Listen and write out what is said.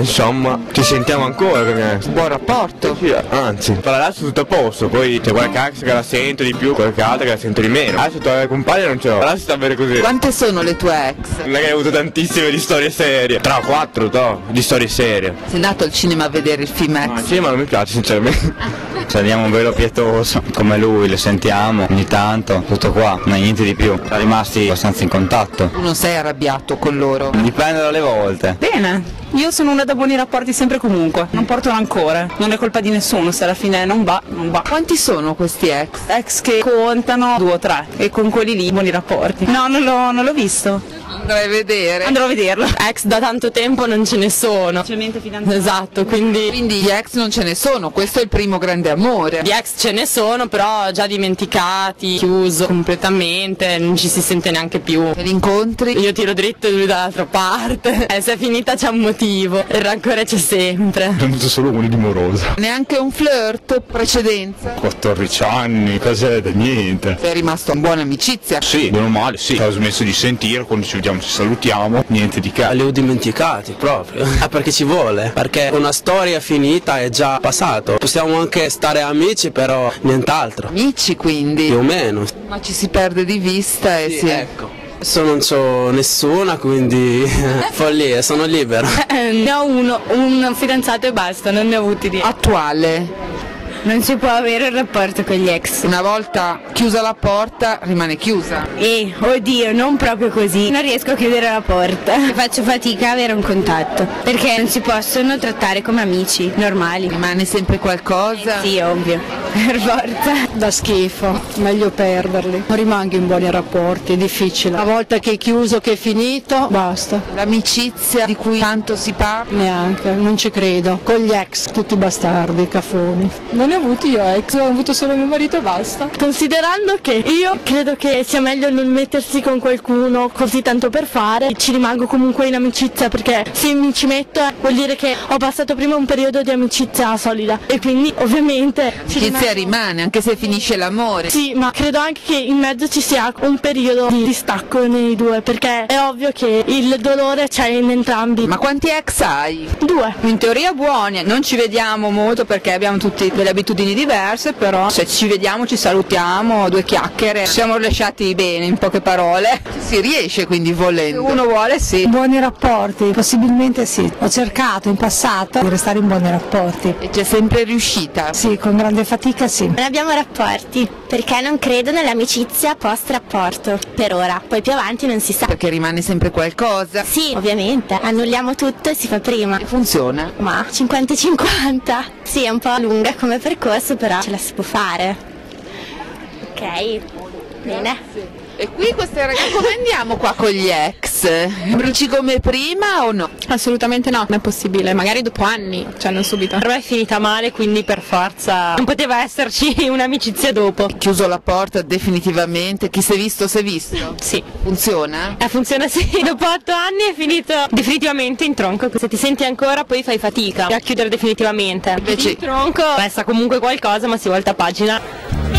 insomma, ci sentiamo ancora con mia ex. Buon rapporto? Sì, anzi, per adesso tutto a posto, poi c'è qualche ex che la sento di più, qualche altra che la sento di meno. Adesso tra le compagne non ce l'ho, adesso sta bene così. Quante sono le tue ex? Non è che hai avuto tantissime di storie serie. 3 o 4, di storie serie. Sei andato al cinema a vedere il film ex? Sì, ma non mi piace sinceramente. Saliamo un velo pietoso, come lui, le sentiamo ogni tanto, tutto qua, ma niente di più. Siamo rimasti abbastanza in contatto. Tu non sei arrabbiato con loro? Dipende dalle volte. Bene, io sono una da buoni rapporti sempre e comunque, non porto rancore, non è colpa di nessuno, se alla fine non va, non va. Quanti sono questi ex? Ex che contano 2 o 3 e con quelli lì buoni rapporti. No, non l'ho visto. Andrai a vedere. Andrò a vederlo. Ex da tanto tempo non ce ne sono. Specialmente fidanzati. Esatto, quindi Gli ex non ce ne sono, questo è il primo grande amore. di ex ce ne sono, però già dimenticati, chiuso completamente, non ci si sente neanche più. Te li incontri? Io tiro dritto e lui dall'altra parte. Se è finita c'è un motivo, il rancore c'è sempre. Ho avuto solo uno di morosa. Neanche un flirt, precedenza? 14 anni, cos'è? Niente. Sei rimasto in buona amicizia? Sì, bene o male, sì. Ho smesso di sentire, quando ci vediamo ci salutiamo, niente di che. Li ho dimenticati proprio. Perché ci vuole, perché una storia finita è già passato. Possiamo anche stare amici, però nient'altro. Amici quindi? Più o meno. Ma ci si perde di vista e si è... Ecco. Adesso non c'ho nessuna, quindi follia, sono libero. Ne ho uno, un fidanzato e basta, non ne ho avuti di. Attuale? Non si può avere il rapporto con gli ex. Una volta chiusa la porta rimane chiusa. Oddio, non proprio così. Non riesco a chiudere la porta. Faccio fatica a avere un contatto, perché non si possono trattare come amici normali. Rimane sempre qualcosa? Sì, ovvio. Per forza. Da schifo, meglio perderli. Non rimango in buoni rapporti, è difficile. Una volta che è chiuso, che è finito, basta. L'amicizia di cui tanto si parla? Neanche, non ci credo. Con gli ex, tutti bastardi, cafoni. Non ne ho avuti io ex, ho avuto solo mio marito e basta. Considerando che io credo che sia meglio non mettersi con qualcuno così tanto per fare, ci rimango comunque in amicizia, perché se mi ci metto vuol dire che ho passato prima un periodo di amicizia solida e quindi ovviamente L'amicizia rimane anche se finisce l'amore. sì, ma credo anche che in mezzo ci sia un periodo di distacco nei due, perché è ovvio che il dolore c'è in entrambi. Ma quanti ex hai? 2. In teoria buoni, non ci vediamo molto perché abbiamo tutti delle abitudini diverse, però se ci vediamo ci salutiamo, 2 chiacchiere, siamo lasciati bene in poche parole. Si riesce quindi volendo. Se uno vuole sì. Buoni rapporti, possibilmente sì. Ho cercato in passato di restare in buoni rapporti. E c'è sempre riuscita? Sì, con grande fatica sì. Non abbiamo rapporti, perché non credo nell'amicizia post rapporto, per ora, poi più avanti non si sa. Perché rimane sempre qualcosa? Sì, ovviamente, annulliamo tutto e si fa prima. E funziona? Ma 50-50? Sì, è un po' lunga come percorso, però ce la si può fare. Ok, bene. E qui queste ragazze, come andiamo qua con gli ex? Amici come prima o no? Assolutamente no, non è possibile, magari dopo anni, cioè non subito. Per me è finita male, quindi per forza non poteva esserci un'amicizia dopo. Chiuso la porta definitivamente, chi si è visto si è visto? Sì. Funziona? Funziona sì, dopo 8 anni è finito definitivamente in tronco. Se ti senti ancora poi fai fatica a chiudere definitivamente. Invece in tronco resta comunque qualcosa, ma si volta pagina.